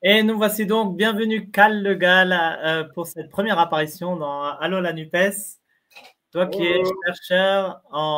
Et nous voici donc, bienvenue Cal Le Gall pour cette première apparition dans Allô la NUPES. Toi qui es Bonjour. chercheur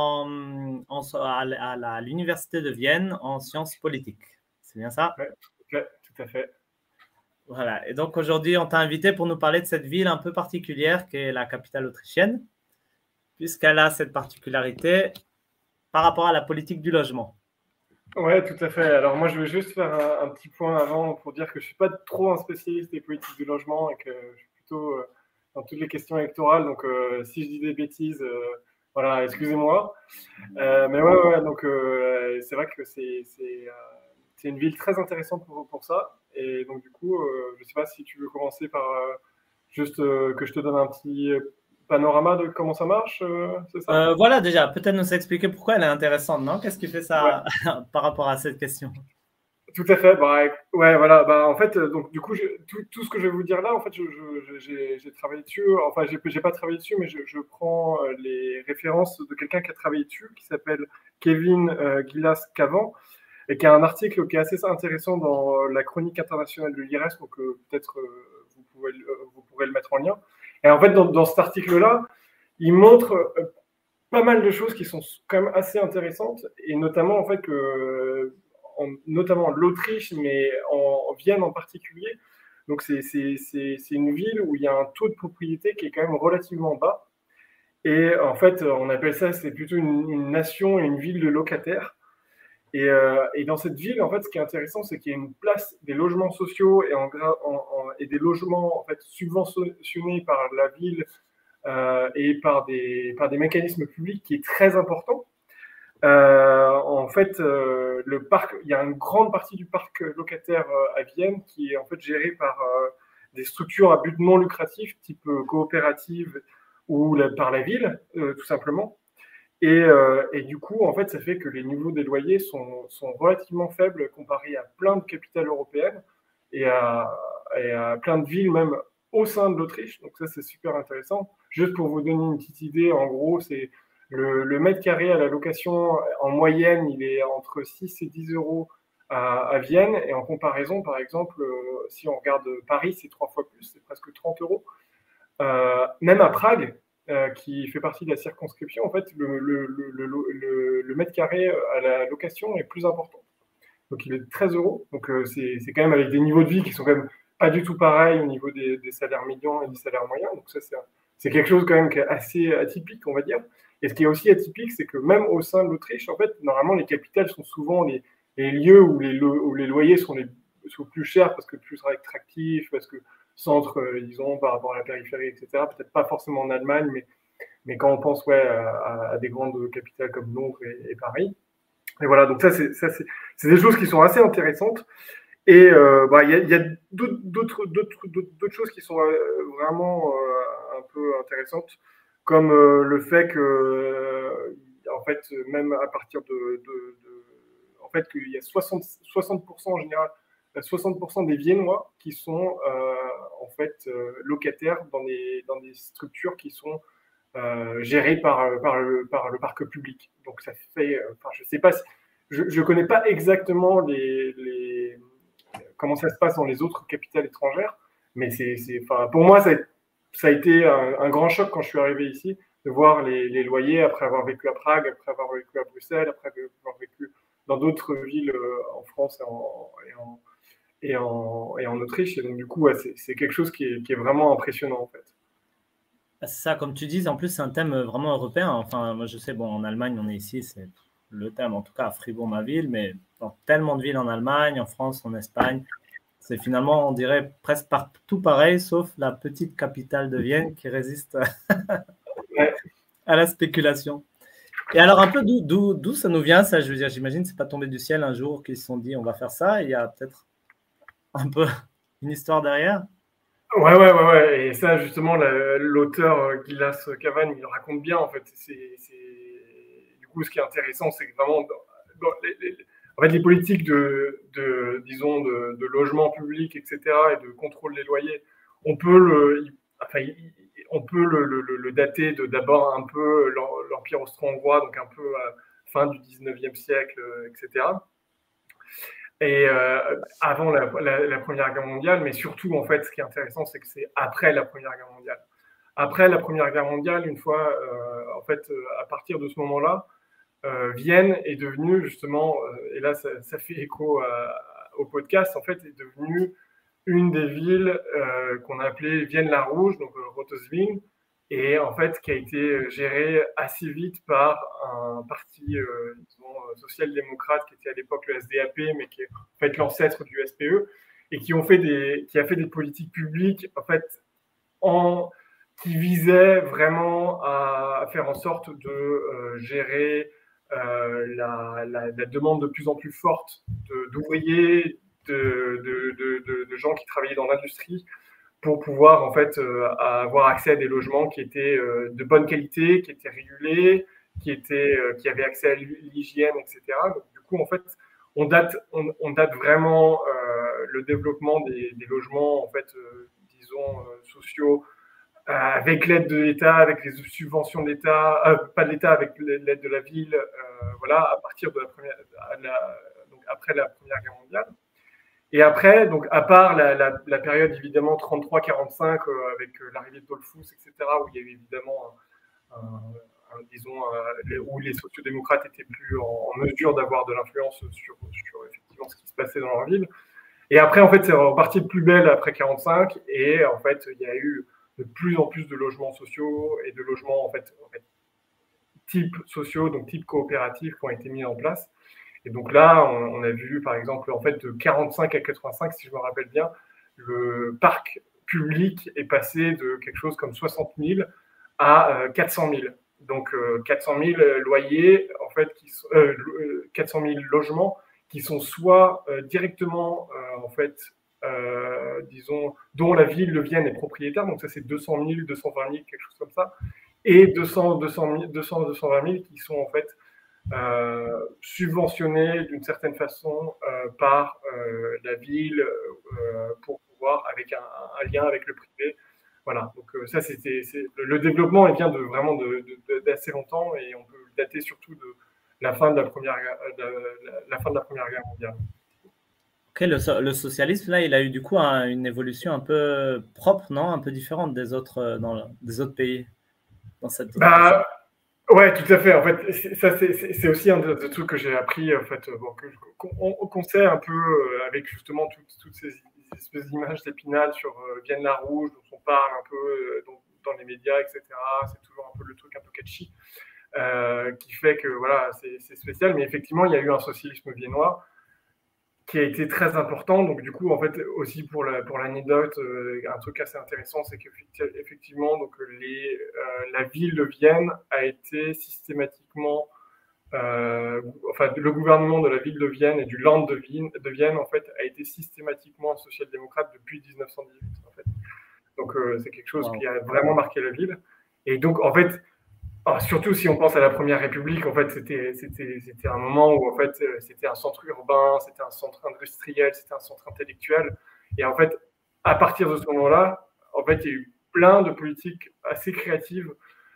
à l'Université de Vienne en sciences politiques. C'est bien ça? Ouais, tout à fait. Voilà. Et donc aujourd'hui, on t'a invité pour nous parler de cette ville un peu particulière qui est la capitale autrichienne, puisqu'elle a cette particularité par rapport à la politique du logement. Ouais, tout à fait. Alors moi, je vais juste faire un petit point avant pour dire que je suis pas trop un spécialiste des politiques du logement et que je suis plutôt dans toutes les questions électorales. Donc si je dis des bêtises, voilà, excusez-moi. Mais ouais, donc c'est vrai que c'est une ville très intéressante pour ça. Et donc du coup, je sais pas si tu veux commencer par juste que je te donne un petit panorama de comment ça marche, c'est ça? Voilà, déjà, peut-être nous expliquer pourquoi elle est intéressante, non? Qu'est-ce qui fait Ouais. ça par rapport à cette question? Tout à fait. Bah, ouais, voilà. Bah, en fait, donc du coup, tout ce que je vais vous dire là, en fait, j'ai travaillé dessus. Enfin, j'ai pas travaillé dessus, mais je prends les références de quelqu'un qui a travaillé dessus, qui s'appelle Kevin Gilas-Cavan, et qui a un article qui est assez intéressant dans la chronique internationale de l'IRS, donc peut-être vous pourrez le mettre en lien. Et en fait, dans cet article-là, il montre pas mal de choses qui sont quand même assez intéressantes, et notamment en fait que notamment l'Autriche, mais en Vienne en particulier. Donc c'est une ville où il y a un taux de propriété qui est quand même relativement bas. Et en fait, on appelle ça, c'est plutôt une nation et une ville de locataires. Et dans cette ville, en fait, ce qui est intéressant, c'est qu'il y a une place des logements sociaux et des logements en fait subventionnés par la ville et par des mécanismes publics qui est très important. En fait, le parc, il y a une grande partie du parc locataire à Vienne qui est en fait géré par des structures à but non lucratif, type coopérative ou par la ville, tout simplement. Et du coup, en fait, ça fait que les niveaux des loyers sont relativement faibles comparés à plein de capitales européennes et à plein de villes même au sein de l'Autriche. Donc ça, c'est super intéressant. Juste pour vous donner une petite idée, en gros, c'est le mètre carré à la location, en moyenne, il est entre 6 et 10 euros à Vienne. Et en comparaison, par exemple, si on regarde Paris, c'est 3 fois plus, c'est presque 30 euros. Même à Prague, qui fait partie de la circonscription, en fait, le mètre carré à la location est plus important. Donc il est de 13 euros. Donc c'est quand même avec des niveaux de vie qui sont quand même pas du tout pareils au niveau des salaires médians et des salaires moyens. Donc ça, c'est quelque chose quand même qui est assez atypique, on va dire. Et ce qui est aussi atypique, c'est que même au sein de l'Autriche, en fait, normalement, les capitales sont souvent les lieux où les loyers sont plus chers parce que plus attractifs, parce que centre, disons, par rapport à la périphérie, etc. Peut-être pas forcément en Allemagne, mais quand on pense ouais, à des grandes capitales comme Londres et Paris. Et voilà, donc ça, c'est des choses qui sont assez intéressantes. Et bah, y a d'autres choses qui sont vraiment un peu intéressantes, comme le fait que, en fait, même à partir en fait, qu'il y a 60% en général, 60% des Viennois qui sont en fait locataires dans des structures qui sont gérées par le parc public. Donc ça fait, enfin, je sais pas, je ne connais pas exactement comment ça se passe dans les autres capitales étrangères, mais enfin, pour moi, ça a été un grand choc quand je suis arrivé ici, de voir les loyers après avoir vécu à Prague, après avoir vécu à Bruxelles, après avoir vécu dans d'autres villes en France et en Autriche. Et donc, du coup, ouais, c'est quelque chose qui est vraiment impressionnant, en fait. C'est ça, comme tu dis, en plus, c'est un thème vraiment européen. Enfin, moi, je sais, bon, en Allemagne, on est ici, c'est le thème, en tout cas à Fribourg, ma ville, mais dans tellement de villes en Allemagne, en France, en Espagne, c'est finalement, on dirait, presque partout pareil, sauf la petite capitale de Vienne qui résiste Ouais. à la spéculation. Et alors, un peu d'où ça nous vient, ça, je veux dire, j'imagine, c'est pas tombé du ciel un jour qu'ils se sont dit, on va faire ça, il y a peut-être un peu une histoire derrière. Ouais. Et ça, justement, l'auteur Gilas Cavan, il le raconte bien, en fait. Du coup, ce qui est intéressant, c'est que vraiment, en fait, les politiques disons, de logement public, etc., et de contrôle des loyers, on peut enfin, on peut le dater d'abord un peu l'Empire austro-hongrois, donc un peu à fin du 19e siècle, etc. Et avant la Première Guerre mondiale, mais surtout, en fait, ce qui est intéressant, c'est que c'est après la Première Guerre mondiale. Après la Première Guerre mondiale, une fois, en fait, à partir de ce moment-là, Vienne est devenue justement, et là ça fait écho au podcast, en fait, est devenue une des villes qu'on a appelée Vienne-la-Rouge, donc Rottesveen, et en fait qui a été gérée assez vite par un parti social-démocrate qui était à l'époque le SDAP, mais qui est en fait l'ancêtre du SPE, et qui a fait des politiques publiques en fait qui visaient vraiment à faire en sorte de gérer la demande de plus en plus forte d'ouvriers, de gens qui travaillaient dans l'industrie pour pouvoir en fait avoir accès à des logements qui étaient de bonne qualité, qui étaient régulés, qui avaient accès à l'hygiène, etc. Donc, du coup, en fait, on date vraiment le développement des logements, en fait, disons, sociaux, avec l'aide de l'État, avec les subventions de l'État, pas de l'État, avec l'aide de la ville, voilà, à partir de donc après la Première Guerre mondiale. Et après, donc à part la période évidemment 33-45 avec l'arrivée de Dollfuss, etc., où il y avait évidemment disons, où les sociodémocrates étaient plus en mesure d'avoir de l'influence sur effectivement ce qui se passait dans leur ville. Et après, en fait, c'est reparti de plus belle après 45, et en fait, il y a eu de plus en plus de logements sociaux et de logements en fait type sociaux, donc type coopératif, qui ont été mis en place. Et donc là, on a vu, par exemple, en fait, de 45 à 85, si je me rappelle bien, le parc public est passé de quelque chose comme 60 000 à 400 000. Donc 400 000 loyers, en fait, 400 000 logements qui sont soit directement, en fait, disons, dont la ville de Vienne est propriétaire, donc ça c'est 200 000, 220 000, quelque chose comme ça, et 220 000 qui sont en fait subventionnés d'une certaine façon par la ville pour pouvoir, avec un lien avec le privé. Voilà, donc ça c'était le développement, il vient vraiment d'assez longtemps, et on peut le dater surtout de la fin de la Première Guerre mondiale. Ok, le socialisme, là, il a eu du coup une évolution un peu propre, non? Un peu différente des autres, des autres pays dans cette. Bah, ouais, tout à fait. En fait, c'est aussi un des trucs que j'ai appris, en fait, bon, qu'on sait un peu avec justement toutes ces espèces d'images d'Épinal sur Vienne-la-Rouge, dont on parle un peu dans les médias, etc. C'est toujours un peu le truc un peu catchy, qui fait que voilà, c'est spécial. Mais effectivement, il y a eu un socialisme viennois qui a été très important. Donc du coup, en fait, aussi pour l'anecdote, un truc assez intéressant, c'est qu'effectivement, donc la ville de Vienne a été systématiquement, enfin, le gouvernement de la ville de Vienne et du Land de Vienne, en fait, a été systématiquement social-démocrate depuis 1918, en fait. Donc c'est quelque chose qui a vraiment marqué la ville. Et donc, en fait, surtout si on pense à la Première République, en fait, c'était un moment où en fait, c'était un centre urbain, c'était un centre industriel, c'était un centre intellectuel. Et en fait, à partir de ce moment-là, en fait, il y a eu plein de politiques assez créatives,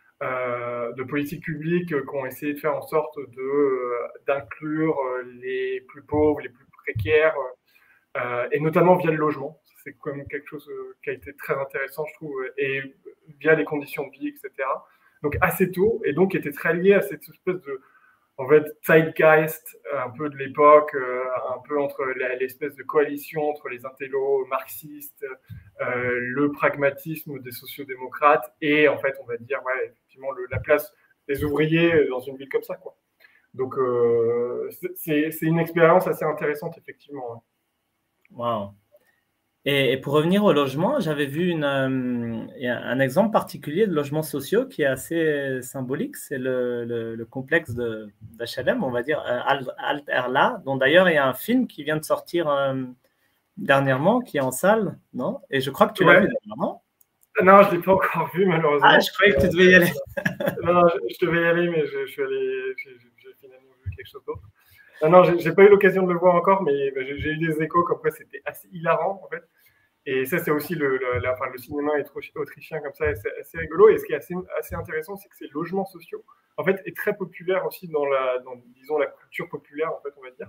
de politiques publiques qui ont essayé de faire en sorte d'inclure les plus pauvres, les plus précaires, et notamment via le logement. C'est quand même quelque chose qui a été très intéressant, je trouve, et via les conditions de vie, etc. Donc assez tôt, et donc était très lié à cette espèce de, en fait, zeitgeist un peu de l'époque, un peu entre l'espèce de coalition entre les intellos marxistes, le pragmatisme des sociodémocrates, et en fait, on va dire, ouais, effectivement, la place des ouvriers dans une ville comme ça, quoi. Donc c'est une expérience assez intéressante, effectivement. Wow. Et pour revenir au logement, j'avais vu un exemple particulier de logements sociaux qui est assez symbolique. C'est le complexe d'HLM, on va dire, Alt Erla, dont d'ailleurs il y a un film qui vient de sortir dernièrement, qui est en salle, non? Et je crois que tu l'as vu dernièrement. Non, je ne l'ai pas encore vu, malheureusement. Ah, je croyais que tu devais y aller. Non, je devais y aller, mais j'ai finalement vu quelque chose d'autre. Non, j'ai pas eu l'occasion de le voir encore, mais j'ai eu des échos comme quoi c'était assez hilarant, en fait. Et ça, c'est aussi le cinéma autrichien comme ça, c'est assez rigolo. Et ce qui est assez intéressant, c'est que ces logements sociaux, en fait, est très populaire aussi disons, la culture populaire, en fait, on va dire.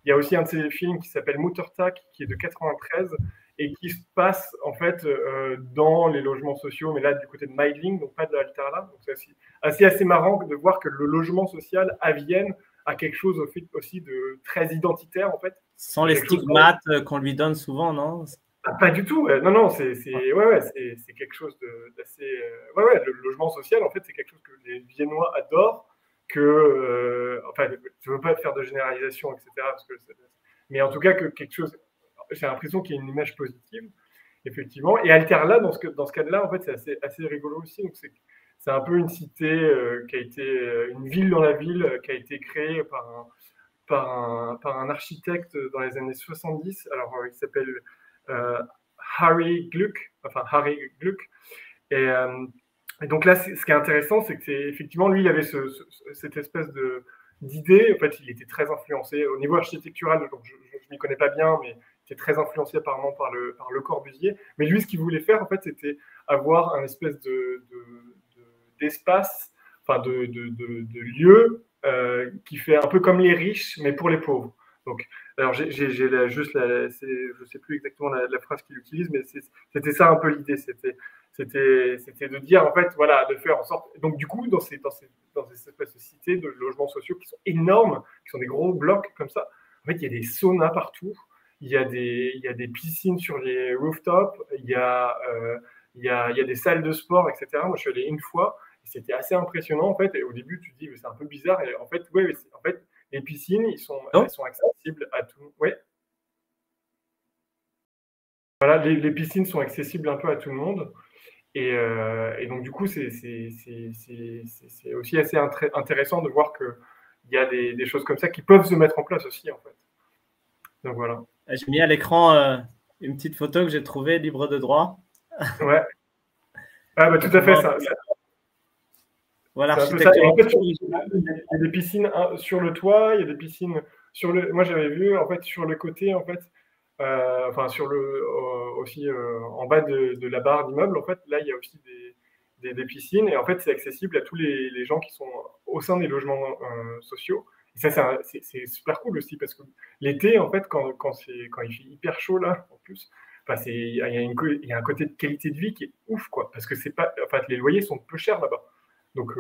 Il y a aussi un de ces films qui s'appelle Muttertag, qui est de 93 et qui se passe en fait dans les logements sociaux, mais là du côté de Meidling, donc pas de Alterla. Donc c'est assez marrant de voir que le logement social à Vienne a quelque chose aussi de très identitaire en fait. Sans les stigmates qu'on lui donne souvent, non? Pas du tout. Non, c'est quelque chose d'assez. Le logement social, en fait, c'est quelque chose que les Viennois adorent. Enfin, je ne veux pas faire de généralisation, etc. Mais en tout cas, que quelque chose. J'ai l'impression qu'il y a une image positive, effectivement. Et Alterla, dans ce cas-là, en fait, c'est assez rigolo aussi. Donc, c'est un peu une cité qui a été. Une ville dans la ville qui a été créée par un architecte dans les années 70. Alors, il s'appelle. Harry Gluck. Et donc là, ce qui est intéressant, c'est que effectivement, lui, il avait cette espèce d'idée. En fait, il était très influencé au niveau architectural. Donc, je ne m'y connais pas bien, mais il était très influencé apparemment par Le Corbusier. Mais lui, ce qu'il voulait faire, en fait, c'était avoir un espèce d'espace, enfin de lieu qui fait un peu comme les riches, mais pour les pauvres. Donc, alors je sais plus exactement la phrase qu'il utilise, mais c'était ça un peu l'idée. C'était de dire en fait, voilà, de faire en sorte. Donc du coup, dans ces espèces de cités de logements sociaux qui sont énormes, qui sont des gros blocs comme ça, en fait, il y a des saunas partout, il y a des piscines sur les rooftops, il y a des salles de sport, etc. Moi, je suis allé une fois, et c'était assez impressionnant en fait. Et au début, tu te dis, c'est un peu bizarre. Et en fait, les piscines, elles sont accessibles à tout le monde. Ouais. Voilà, les piscines sont accessibles un peu à tout le monde. Et donc, du coup, c'est aussi assez intéressant de voir qu'il y a des choses comme ça qui peuvent se mettre en place aussi, en fait. Donc, voilà. J'ai mis à l'écran une petite photo que j'ai trouvée libre de droit. Ouais. Ah, bah, tout à fait, ça. Voilà, l'architecture. En fait, il y a des piscines sur le toit, il y a des piscines sur le. Moi, j'avais vu en fait sur le côté, en fait, enfin aussi en bas de la barre d'immeuble. En fait, là, il y a aussi des piscines et en fait, c'est accessible à tous les gens qui sont au sein des logements sociaux. Et ça, c'est super cool aussi parce que l'été, en fait, quand il fait hyper chaud là, en plus. Enfin, il y a un côté de qualité de vie qui est ouf, quoi, parce que c'est pas, enfin, les loyers sont peu chers là-bas. Donc,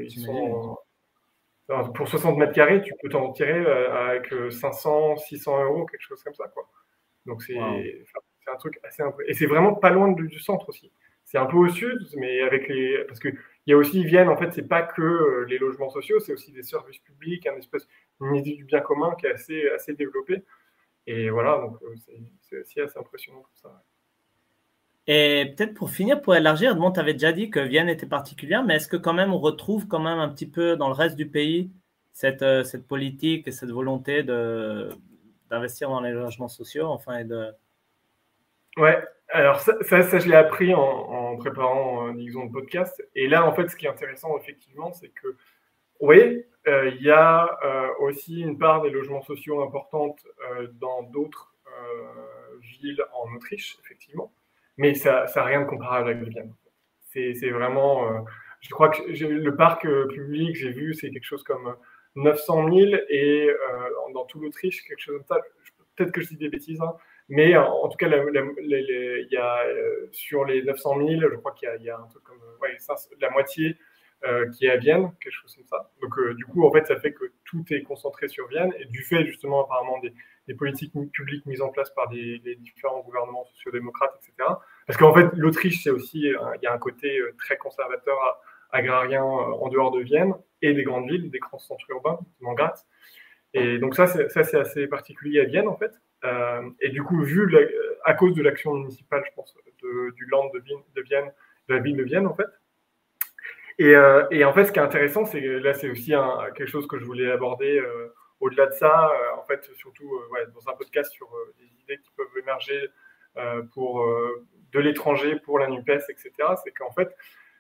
pour 60 mètres carrés, tu peux t'en tirer avec 500, 600 euros, quelque chose comme ça, quoi. Donc, c'est un truc assez impressionnant. Et c'est vraiment pas loin du centre aussi. C'est un peu au sud, mais parce qu'il y a aussi, Vienne, en fait, c'est pas que les logements sociaux, c'est aussi des services publics, une idée du bien commun qui est assez développée. Et voilà, donc c'est aussi assez impressionnant comme ça. Et peut-être pour finir, pour élargir, bon, tu avais déjà dit que Vienne était particulière, mais est-ce que quand même on retrouve quand même un petit peu dans le reste du pays cette politique et cette volonté d'investir dans les logements sociaux, enfin, Ouais, alors ça je l'ai appris en préparant, disons, le podcast. Et là, en fait, ce qui est intéressant, effectivement, c'est que, oui, il y a aussi une part des logements sociaux importante dans d'autres villes en Autriche, effectivement. Mais ça n'a rien de comparable avec Vienne. C'est vraiment. Je crois que le parc public, j'ai vu, c'est quelque chose comme 900 000 et dans tout l'Autriche, quelque chose comme ça. Peut-être que je dis des bêtises, hein, mais en tout cas, il y a sur les 900 000, je crois qu'il y a un truc comme la moitié qui est à Vienne, quelque chose comme ça. Donc, du coup, en fait, ça fait que tout est concentré sur Vienne et du fait, justement, apparemment, des politiques publiques mises en place par les différents gouvernements sociodémocrates, etc. Parce qu'en fait, l'Autriche, c'est aussi, il y a un côté très conservateur agrarien en dehors de Vienne et des grandes villes, des grands centres urbains, notamment Graz. Et donc ça, c'est assez particulier à Vienne, en fait. Et du coup, à cause de l'action municipale, je pense, du Land de Vienne, de la ville de Vienne, en fait. Et en fait, ce qui est intéressant, c'est là, c'est aussi quelque chose que je voulais aborder au-delà de ça, en fait, surtout dans un podcast sur des idées qui peuvent émerger de l'étranger pour la NUPES, etc. C'est qu'en fait,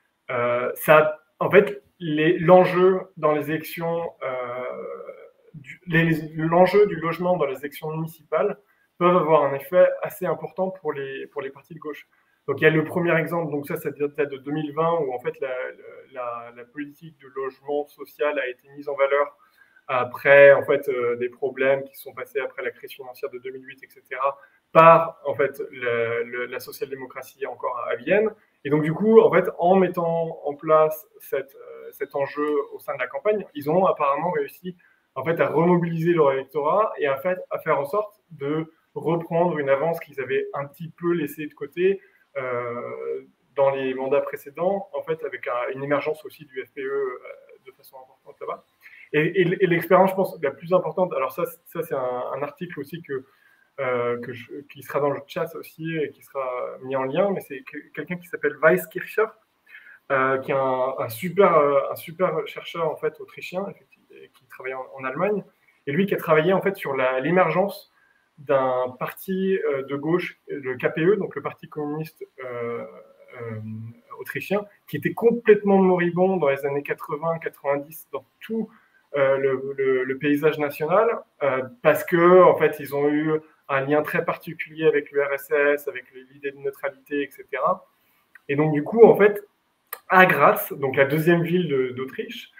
l'enjeu dans les élections, l'enjeu du logement dans les élections municipales peuvent avoir un effet assez important pour les partis de gauche. Donc il y a le premier exemple, donc ça date de 2020, où en fait la politique de logement social a été mise en valeur après en fait des problèmes qui sont passés après la crise financière de 2008, etc., par en fait la social-démocratie encore à Vienne. Et donc du coup, en fait, en mettant en place cet enjeu au sein de la campagne, ils ont apparemment réussi en fait à remobiliser leur électorat et en fait à faire en sorte de reprendre une avance qu'ils avaient un petit peu laissée de côté dans les mandats précédents, en fait avec une émergence aussi du FPE de façon importante là-bas. Et l'expérience, je pense, la plus importante, alors ça c'est un article aussi qui sera dans le chat aussi et qui sera mis en lien, mais c'est quelqu'un qui s'appelle Weiskircher, qui est un super chercheur en fait autrichien, qui travaille en Allemagne, et lui qui a travaillé en fait sur l'émergence d'un parti de gauche, le KPE, donc le Parti communiste autrichien, qui était complètement moribond dans les années 80-90 dans tout le paysage national, parce que en fait ils ont eu un lien très particulier avec l'URSS, avec l'idée de neutralité, etc. Et donc du coup en fait à Graz, donc la deuxième ville d'Autriche,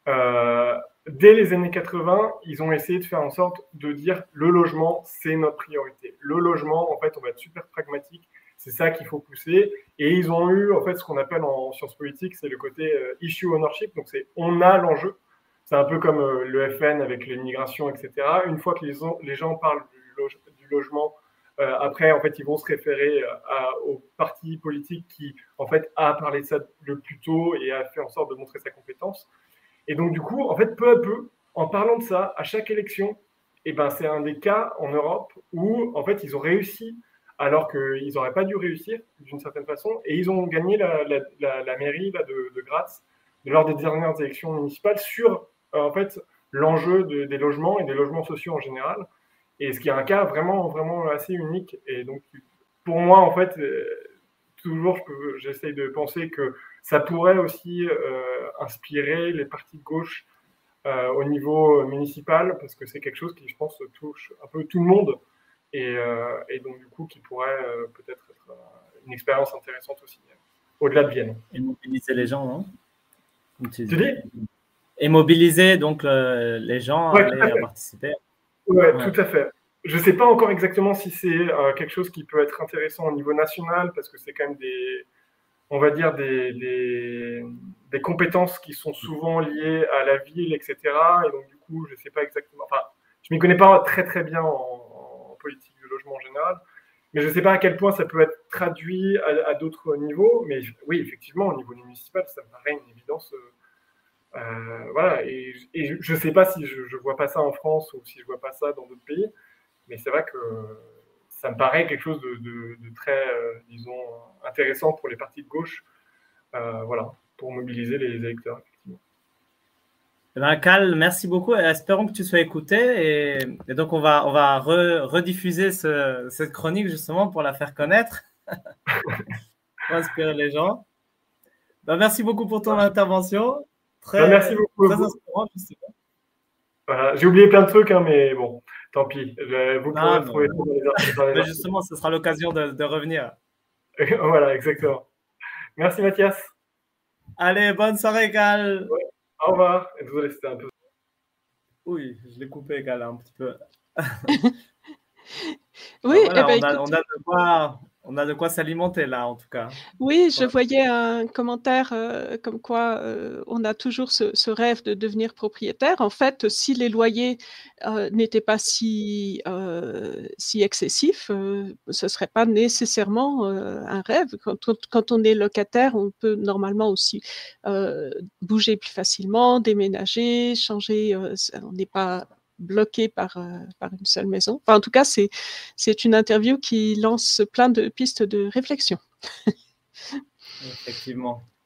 dès les années 80, ils ont essayé de faire en sorte de dire le logement, c'est notre priorité. Le logement, en fait, on va être super pragmatique, c'est ça qu'il faut pousser. Et ils ont eu, en fait, ce qu'on appelle en sciences politiques, c'est le côté issue ownership, donc c'est on a l'enjeu. C'est un peu comme le FN avec l'immigration, etc. Une fois que les gens parlent du logement, après, en fait, ils vont se référer au parti politique qui, en fait, a parlé de ça le plus tôt et a fait en sorte de montrer sa compétence. Et donc, du coup, en fait, peu à peu, en parlant de ça, à chaque élection, eh ben, c'est un des cas en Europe où, en fait, ils ont réussi alors qu'ils n'auraient pas dû réussir d'une certaine façon, et ils ont gagné la mairie là, de Graz lors des dernières élections municipales sur, en fait, l'enjeu des logements et des logements sociaux en général. Et ce qui est un cas vraiment, vraiment assez unique. Et donc, pour moi, en fait, toujours, j'essaye de penser que ça pourrait aussi inspirer les partis de gauche au niveau municipal, parce que c'est quelque chose qui, je pense, touche un peu tout le monde. Et donc, du coup, qui pourrait peut-être être une expérience intéressante aussi, au-delà de Vienne. Et mobiliser les gens, non? Tu dis? Et mobiliser donc les gens à aller participer. Ouais, tout à fait. Je ne sais pas encore exactement si c'est quelque chose qui peut être intéressant au niveau national, parce que c'est quand même on va dire des compétences qui sont souvent liées à la ville, etc. Et donc, du coup, je ne sais pas exactement. Enfin, je ne m'y connais pas très, très bien en politique du logement en général, mais je ne sais pas à quel point ça peut être traduit à d'autres niveaux. Mais oui, effectivement, au niveau municipal, ça me paraît une évidence. Voilà, et je ne sais pas si je ne vois pas ça en France ou si je ne vois pas ça dans d'autres pays, mais c'est vrai que ça me paraît quelque chose de très, disons, intéressant pour les partis de gauche, voilà, pour mobiliser les électeurs, effectivement. Eh ben, Cal, merci beaucoup. Espérons que tu sois écouté. Et donc, on va rediffuser cette chronique justement pour la faire connaître, pour inspirer les gens. Ben, merci beaucoup pour ton intervention. Merci beaucoup. Très inspirant, justement. Voilà. J'ai oublié plein de trucs, hein, mais bon, tant pis. Vous pourrez trouver ça dans les articles. Mais justement, ce sera l'occasion de revenir. Voilà, exactement. Merci Mathias. Allez, bonne soirée, Cal. Ouais. Au revoir. Désolé, c'était un peu. Oui, je l'ai coupé, Cal, un petit peu. Oui, voilà, eh ben, on a de quoi s'alimenter là, en tout cas. Oui, je voyais un commentaire comme quoi on a toujours ce rêve de devenir propriétaire. En fait, si les loyers n'étaient pas si excessifs, ce ne serait pas nécessairement un rêve. Quand on est locataire, on peut normalement aussi bouger plus facilement, déménager, changer. On n'est pas bloqué par une seule maison. Enfin, en tout cas, c'est une interview qui lance plein de pistes de réflexion. Effectivement.